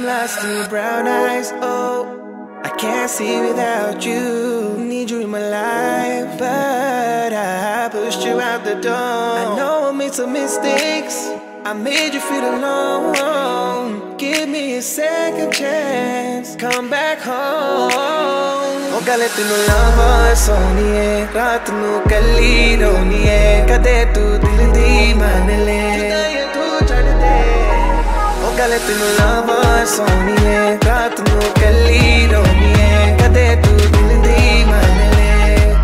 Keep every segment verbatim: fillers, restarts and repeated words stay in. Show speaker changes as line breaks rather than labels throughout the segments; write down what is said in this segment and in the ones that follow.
I'm lost in your brown eyes, oh I can't see without you. Need you in my life, but I pushed you out the door. I know I made some mistakes, I made you feel alone. Give me a second chance, come back home. Oh गले तू लावा सोनिए, रात नू कली रोनिए, कदे तू दिल दी मान ले, जुदाई तू छड़ दे। Oh गले तू लावा सोनिए, रात नू कली रोनिए, कदे तू दिल दी मान ले।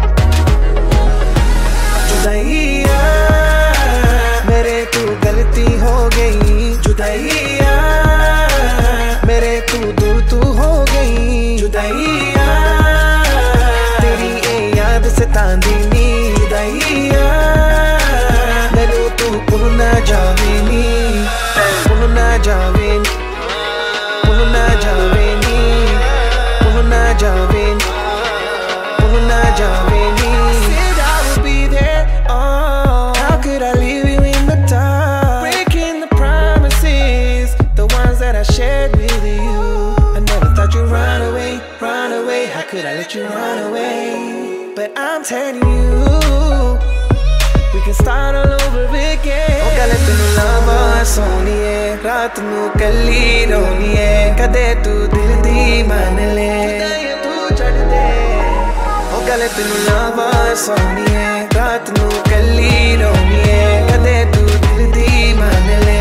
जुदाईया मेरे तू गलती हो गई, जुदाईया मेरे तू दूर तू हो गई, जुदाईया तेरी ए याद सतांदी नी, जुदाईया मैनू तू भुल ना जावे नी, भुल ना जावे नी, भुल ना जावे नी, भुल ना जावे नी, भुल ना जावे नी। Said I would be there, oh how could I leave you in the dark, breaking the promises, the ones that I shared with you. I never thought you'd run away, run away, how could I let you run away? But I'm telling you, we can start all over again. Oh gale tenu lava soniye, raat nu kali roniye, kade tu dil di maan le, judaई tu chhad de। Oh gale tenu lava soniye, raat nu kali roniye, kade tu dil di maan le।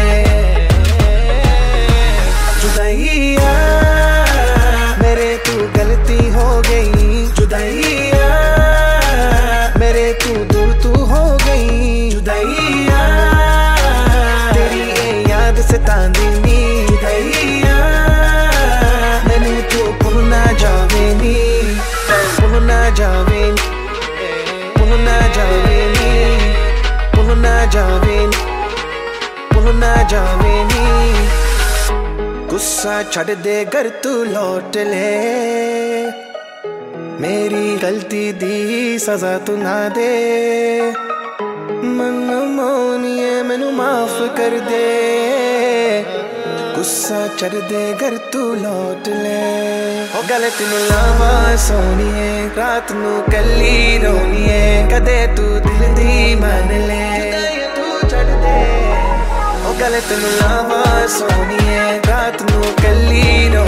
जुदाईया मेरे तू गलती हो गई, जुदाईया मेरे तू दूर तू हो गई, जुदाईया तेरी ए याद सतांदी नी, जुदाईया मैनू तू भुल ना जावे नी, भुल ना जावे नी, भुल ना जावे नी, भुल ना जावे नी, भुल ना जावे नी। गुस्सा छड़ दे घर तू लौट ले, मेरी गलती दी सजा तू ना दे, मन मोनिए मैनू माफ कर दे। गुस्सा चढ़ दे घर तू लौट ले। ओ गले तेनू लावा सोनिए, रात नू कली रोनिए, कदे तू दिल दी मान ले, जुदाई तू छड़ दे। ओ गले तेनू लावा सोनिए, रात नू कली रोनिए।